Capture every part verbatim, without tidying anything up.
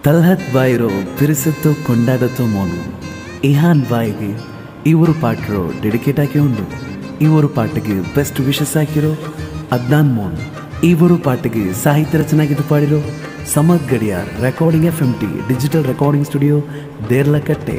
तलहत बाईरो पिरिसतो ಕೊಂಡಾಡतो ಮೋನು ಇಹಾನ್ ಬಾಯಿಗೆ ಇವರು ಪಾಟ್ರೋ ಡೆಡಿಕೇಟ್ ಆಗಿ ಉಂಡು ಇವರು ಪಾಟಿಗೆ ಬೆಸ್ಟ್ ವಿಶಸ್ ಹಾಕಿರೋ ಅದ್ನಾನ್ ಮೋನ್ ಇವರು ಪಾಟಿಗೆ ಸಾಹಿತ್ಯ ರಚನೆಯಾಗಿದ್ದು ಪಾಡಿರೋ ಸಮಗ್ ಗಡಿಯಾರ್ recording F M T digital recording studio Deralakatte.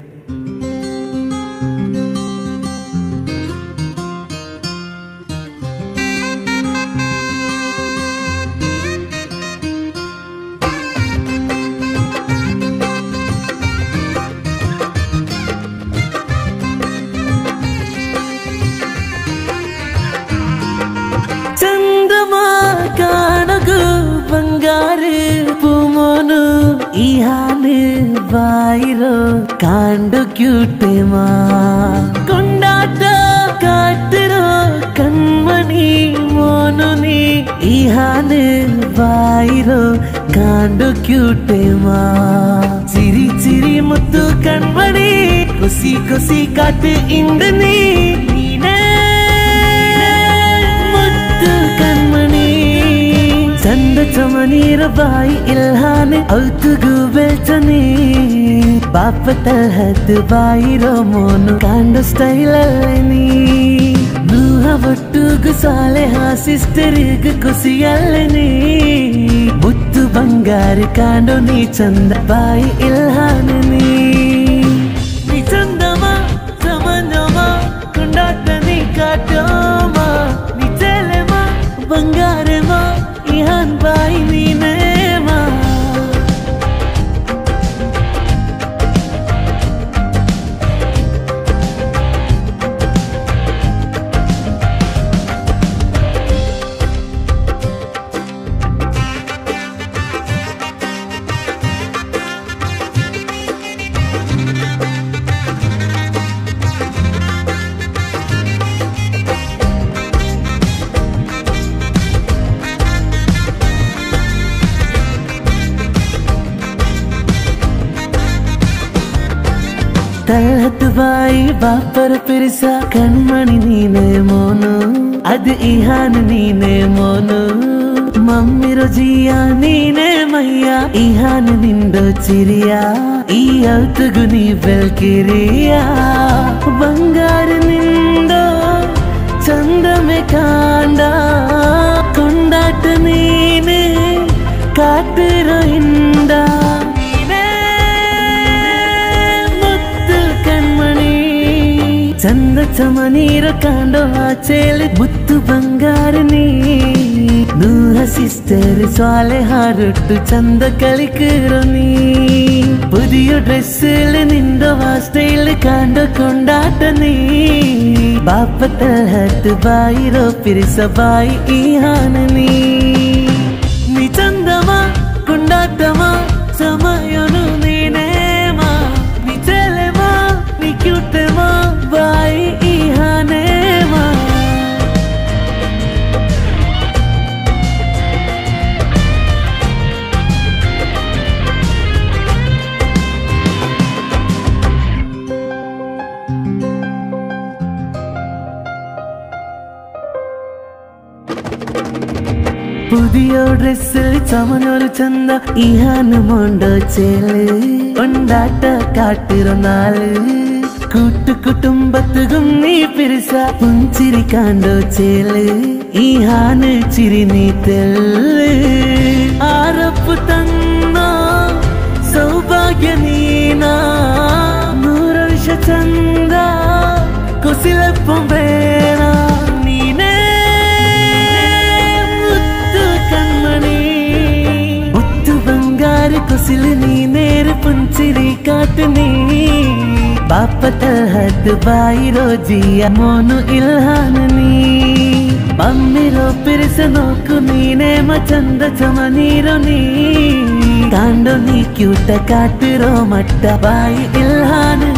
ಬಂಗಾರು ಪುಮೋನು ಇಹಾನು ಬಾಯಿರೋ ಕಾಂಡು ಕ್ಯೂಟೆಮಾ ಕೊಂಡಾಟ ಕಾಟಿರೋ ಕಣ್ಮಣಿ ಮೋನುನಿ ಇಹಾನು ಬಾಯಿರೋ ಕಾಂಡು ಕ್ಯೂಟೆಮಾ ಚಿರಿ ಚಿರಿ ಮುತ್ತು ಕಣ್ಮಣಿ ಖುಷಿ ಖುಷಿ ಕಾಟು ಇಂದನಿ ನೀನೇ ಮುತ್ತು ಕಣ್ಮಣಿ ಚಂದ ಚಮನೀರ ಬಾಯಿ ಇಲ್ಹಾನೆ ಔತುಗು ಬೆಳ್ಚನೆ ಬಾಪ ತಲ್ಹತ್ ಬಾಯಿರೋ ಮೋನು ಕಾಂಡು ಸ್ಟೈಲ್ ಅಲ್ಲನಿ ನೂಹ ಒಟ್ಟುಗು ಸಾಲೆ ಹಾ ಸಿಸ್ಟರಿಗು ಖುಷಿಯಲ್ಲನಿ ಮುತ್ತು ಬಂಗಾರಿ ಕಾಂಡು ನೀ ಚಂದ ಬಾಯಿ ಇಲ್ಹಾನೆ ನೀ ಚಂದಮ ಚಮನಮ ಕೊಂಡಾಟ ನೀ ಕಾಟೋಮ ನೀ ಚೆಲೆಮ ಬಂಗಾರೆಮ ihan bayi ni nema ತಲಹತ್ ಬಾಯಿ ಬಾಪರ ಪಿರಿಸ ಕಣ್ಮಣಿ ನೀನೆ ಮೋನು ಅದ್ ಇಹಾನ್ ನೀನೆ ಮೋನು ಮಮ್ಮಿರೋ ಜಿಯ ನೀನೆ ಮಯ್ಯ ಇಹಾನ್ ನಿಂದೋ ಚಿರಿಯ ಈ ಔತುಗು ನೀ ಬೆಲ್ಕಿರಿಯ ಬಂಗಾರ ನಿಂದೋ ಚಂದಮೆ ಕಾಂಡ ಕೊಂಡಾಟ ನೀನೆ ಕಾಟಿರೋ ಇಂದ ಚಂದ ಚಮನೀರ ಕಾಂಡೋ ಆಚೆಲಿ ಮುತ್ತು ಬಂಗಾರನಿ ನೂರ ಸಿಸ್ಟರ್ ಸ್ವಾಲೆ ಹಾರೊಟ್ಟು ಚಂದ ಕಲಿಕಿರೋನಿ ಪುದಿಯ ಡ್ರೆಸ್ಸಲ್ಲಿ ನಿಂದವ ಸ್ಟೈಲ್ ಕಾಂಡೋ ಕೊಂಡಾಟನಿ ಬಾಪ ತಲ್ಹತ್ ಬಾಯಿರೋ ಪಿರಿಸ ಬಾಯಿ ಇಹಾನನಿ ನೀ ಚಂದಮ ಕೊಂಡಾಟಮ ಸಮಯನು ನೀನೇಮ ನೀ ಚೆಲೆಮ ನೀ ಕ್ಯೂಟೆಮ ಬಾಯಿ ಇಹಾನೇಮ പുതിയ ഡ്രസ്സിൽ ചമനൊരു ചന്ത ഇഹാന് മോണ്ടോ ചേല് കൊണ്ടാട്ട കാട്ടിരുന്നാല് കൂട്ടു കുടുംബത്തുകും നീ പിരിസ പുഞ്ചിരി കാണ്ടോ ചേല് ഇഹാന് ചിരി നീ തെല്ല് ആരപ്പു തന്നോ സൗഭാഗ്യ നീനാ നൂറ് വിഷ ചന്ದ കുസിലപ്പം വേണ നീനേ മുത്തു കൺമണി മുത്തു ಬಂಗಾರ ಕುಸಿಲು ನೀನೇರು ಪುಂಚಿರಿ ಕಾಟನಿ ಬಾಪ ತಲ್ಹತ್ ಬಾಯಿರೋ ಜಿಯ ಮೋನು ಇಲ್ಹಾನನಿ ಮಮ್ಮಿರೋ ಪಿರಿಸ ನೋಕು ನೀನೇಮ ಚಂದ ಚಮನೀರೋ ನೀ ಕಾಂಡೋ ನೀ ಕ್ಯೂಟ ಕಾಟಿರೋ ಮಟ್ಟ ಬಾಯಿ ಇಲ್ಹಾನ